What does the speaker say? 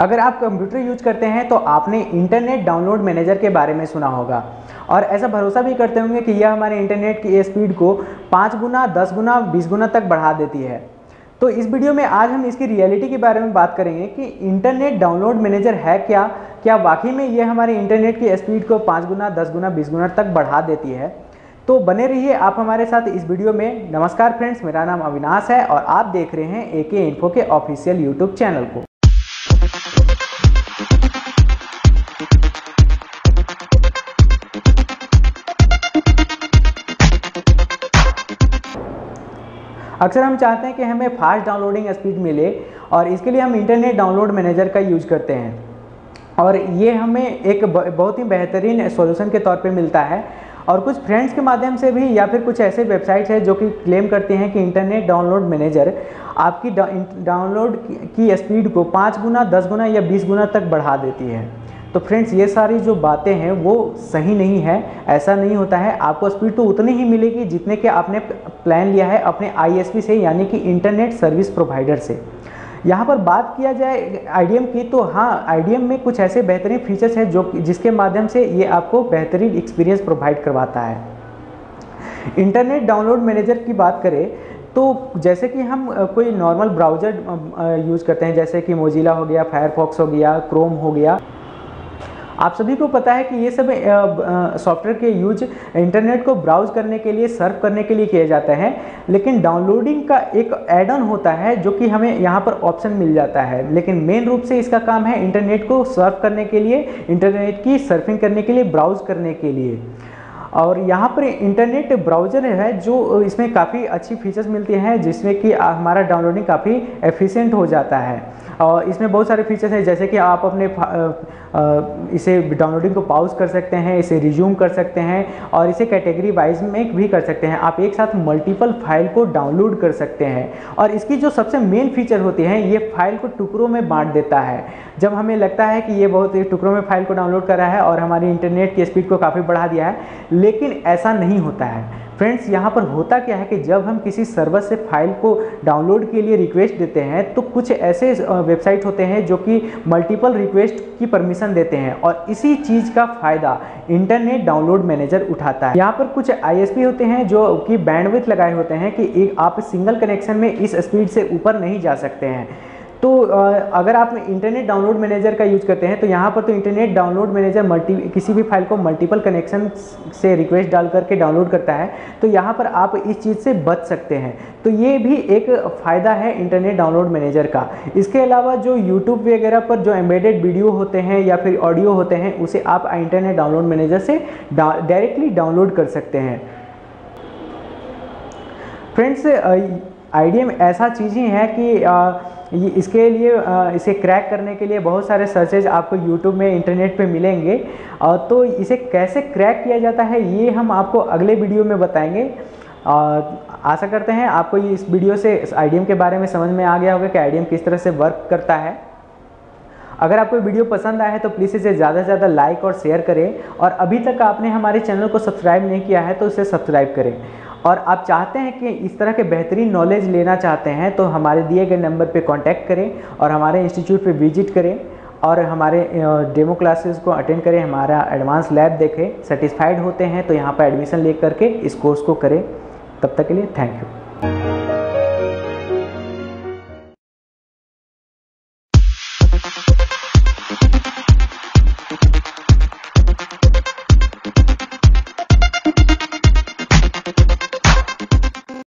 अगर आप computer use करते हैं तो आपने इंटरनेट डाउनलोड मैनेजर के बारे में सुना होगा और ऐसा भरोसा भी करते होंगे कि यह हमारे इंटरनेट की स्पीड को 5 गुना, 10 गुना, 20 गुना तक बढ़ा देती है। तो इस वीडियो में आज हम इसकी रियलिटी के बारे में बात करेंगे कि इंटरनेट डाउनलोड मैनेजर है क्या वाकई में यह हमारे इंटरनेट की स्पीड को 5 गुना, 10 गुना, 20 गुना तक बढ़ा देती है। तो बने रहिए आप हमारे साथ इस वीडियो में। नमस्कार फ्रेंड्स, मेरा नाम अविनाश है और आप देख रहे हैं एके इन्फो के ऑफिशियल यूट्यूब चैनल को। अक्सर हम चाहते हैं कि हमें फास्ट डाउनलोडिंग स्पीड मिले और इसके लिए हम इंटरनेट डाउनलोड मैनेजर का यूज करते हैं और ये हमें एक बहुत ही बेहतरीन सॉल्यूशन के तौर पे मिलता है। और कुछ फ्रेंड्स के माध्यम से भी या फिर कुछ ऐसे वेबसाइट्स हैं जो कि क्लेम करती हैं कि इंटरनेट डाउनलोड मैनेजर आपकी डाउनलोड की स्पीड को 5 गुना, 10 गुना या 20 गुना तक बढ़ा देती है। तो फ्रेंड्स, ये सारी जो बातें हैं वो सही नहीं है, ऐसा नहीं होता है। आपको स्पीड तो उतनी ही मिलेगी जितने के आपने प्लान लिया है अपने ISP से, यानी कि इंटरनेट सर्विस प्रोवाइडर से। यहाँ पर बात किया जाए आईडीएम की, तो हाँ, आईडीएम में कुछ ऐसे बेहतरीन फीचर्स हैं जो जिसके माध्यम से ये आपको बेहतरीन एक्सपीरियंस प्रोवाइड करवाता है। इंटरनेट डाउनलोड मैनेजर की बात करें तो जैसे कि हम कोई नॉर्मल ब्राउज़र यूज़ करते हैं, जैसे कि मोजिला हो गया, फायरफॉक्स हो गया, क्रोम हो गया। आप सभी को पता है कि ये सब सॉफ्टवेयर के यूज इंटरनेट को ब्राउज करने के लिए, सर्फ करने के लिए किए जाते हैं, लेकिन डाउनलोडिंग का एक ऐड ऑन होता है जो कि हमें यहाँ पर ऑप्शन मिल जाता है। लेकिन मेन रूप से इसका काम है इंटरनेट को सर्फ करने के लिए, इंटरनेट की सर्फिंग करने के लिए, ब्राउज करने के लिए। और यहाँ पर इंटरनेट ब्राउज़र है जो इसमें काफ़ी अच्छी फीचर्स मिलती हैं, जिसमें कि हमारा डाउनलोडिंग काफ़ी एफिशिएंट हो जाता है। और इसमें बहुत सारे फीचर्स हैं, जैसे कि आप अपने इसे डाउनलोडिंग को पॉज कर सकते हैं, इसे रिज्यूम कर सकते हैं और इसे कैटेगरी वाइज में भी कर सकते हैं। आप एक साथ मल्टीपल फाइल को डाउनलोड कर सकते हैं और इसकी जो सबसे मेन फीचर होती है, ये फाइल को टुकड़ों में बांट देता है। जब हमें लगता है कि ये बहुत टुकड़ों में फाइल को डाउनलोड कर रहा है और हमारी इंटरनेट की स्पीड को काफ़ी बढ़ा दिया है, लेकिन ऐसा नहीं होता है फ्रेंड्स। यहाँ पर होता क्या है कि जब हम किसी सर्वर से फाइल को डाउनलोड के लिए रिक्वेस्ट देते हैं तो कुछ ऐसे वेबसाइट होते हैं जो कि मल्टीपल रिक्वेस्ट की परमिशन देते हैं और इसी चीज़ का फ़ायदा इंटरनेट डाउनलोड मैनेजर उठाता है। यहाँ पर कुछ ISP होते हैं जो कि बैंडविड्थ लगाए होते हैं कि आप सिंगल कनेक्शन में इस स्पीड से ऊपर नहीं जा सकते हैं। तो अगर आप इंटरनेट डाउनलोड मैनेजर का यूज़ करते हैं तो यहाँ पर तो इंटरनेट डाउनलोड मैनेजर किसी भी फाइल को मल्टीपल कनेक्शन से रिक्वेस्ट डाल करके डाउनलोड करता है, तो यहाँ पर आप इस चीज़ से बच सकते हैं। तो ये भी एक फ़ायदा है इंटरनेट डाउनलोड मैनेजर का। इसके अलावा जो यूट्यूब वगैरह पर जो एम्बेडेड वीडियो होते हैं या फिर ऑडियो होते हैं, उसे आप इंटरनेट डाउनलोड मैनेजर से डायरेक्टली डाउनलोड कर सकते हैं। फ्रेंड्स, आईडीएम ऐसा चीज़ ही है कि इसके लिए इसे क्रैक करने के लिए बहुत सारे सर्चेज आपको यूट्यूब में, इंटरनेट पे मिलेंगे। तो इसे कैसे क्रैक किया जाता है ये हम आपको अगले वीडियो में बताएंगे। आशा करते हैं आपको इस वीडियो से आईडीएम के बारे में समझ में आ गया होगा कि आईडीएम किस तरह से वर्क करता है। अगर आपको वीडियो पसंद आया है तो प्लीज़ इसे ज़्यादा से ज़्यादा लाइक और शेयर करें और अभी तक आपने हमारे चैनल को सब्सक्राइब नहीं किया है तो इसे सब्सक्राइब करें। और आप चाहते हैं कि इस तरह के बेहतरीन नॉलेज लेना चाहते हैं तो हमारे दिए गए नंबर पे कांटेक्ट करें और हमारे इंस्टीट्यूट पे विजिट करें और हमारे डेमो क्लासेस को अटेंड करें, हमारा एडवांस लैब देखें। सेटिस्फाइड होते हैं तो यहाँ पर एडमिशन ले करके इस कोर्स को करें। तब तक के लिए थैंक यू।